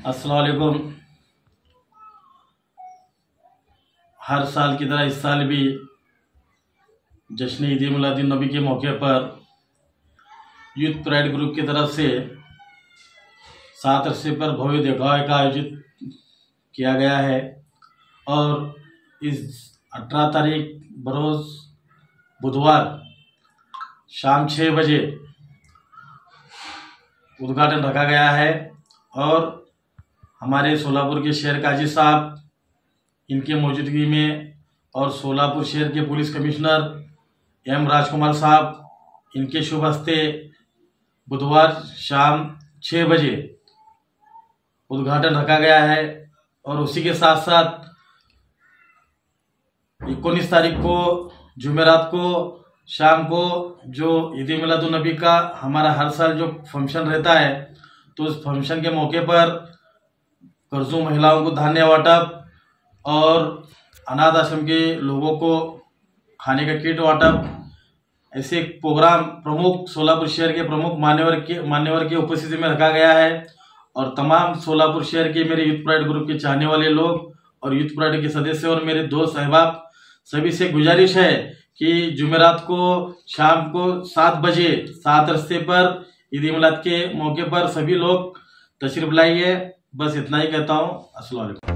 अस्सलाम वालेकुम। हर साल की तरह इस साल भी जश्न ईद मिलादुन नबी के मौके पर यूथ प्राइड ग्रुप की तरफ से 7 अरसे पर भव्य दिखावे का आयोजित किया गया है और इस 18 तारीख बरोज़ बुधवार शाम 6 बजे उद्घाटन रखा गया है और हमारे सोलापुर के शहर काजी साहब इनके मौजूदगी में और सोलापुर शहर के पुलिस कमिश्नर एम राजकुमार साहब इनके शुभ हस्ते बुधवार शाम 6 बजे उद्घाटन रखा गया है। और उसी के साथ साथ 19 तारीख को जुमेरात को शाम को जो ईद मिलादुन नबी का हमारा हर साल जो फंक्शन रहता है, तो उस फंक्शन के मौके पर कर्जों महिलाओं को धान्य वाटप और अनाथ आश्रम के लोगों को खाने का किट वाटप, ऐसे प्रोग्राम प्रमुख सोलापुर शहर के प्रमुख मान्यवर की उपस्थिति में रखा गया है। और तमाम सोलापुर शहर के मेरे यूथ प्राइड ग्रुप के चाहने वाले लोग और यूथ प्राइड के सदस्य और मेरे दोस्त अहबाब सभी से गुजारिश है कि जुमेरात को शाम को 7 बजे 7 अरसे पर ईद मिलाद के मौके पर सभी लोग तशरीफ लाइए। बस इतना ही कहता हूँ। अस्सलाम वालेकुम।